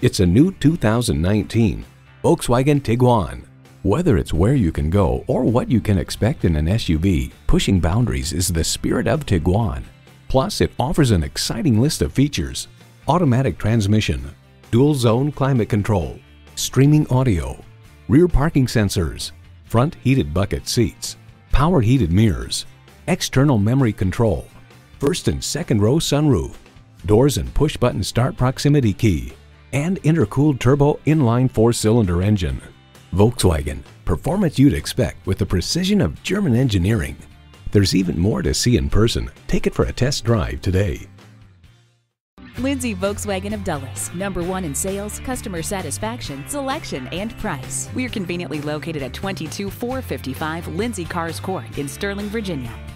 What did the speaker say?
It's a new 2019 Volkswagen Tiguan. Whether it's where you can go or what you can expect in an SUV, pushing boundaries is the spirit of Tiguan. Plus, it offers an exciting list of features: automatic transmission, dual zone climate control, streaming audio, rear parking sensors, front heated bucket seats, power heated mirrors, external memory control, first and second row sunroof, doors and push button start proximity key, and intercooled turbo inline 4-cylinder engine. Volkswagen, performance you'd expect with the precision of German engineering. There's even more to see in person. Take it for a test drive today. Lindsay Volkswagen of Dulles, #1 in sales, customer satisfaction, selection, and price. We are conveniently located at 22455 Lindsay Cars Court in Sterling, Virginia.